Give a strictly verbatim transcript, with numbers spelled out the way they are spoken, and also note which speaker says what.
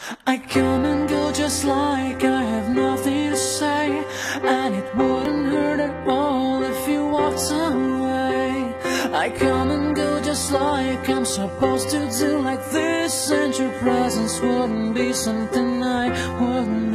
Speaker 1: I come and go just like I have nothing to say, and it wouldn't hurt at all if you walked away. I come and go just like I'm supposed to do, like this, and your presence wouldn't be something I wouldn't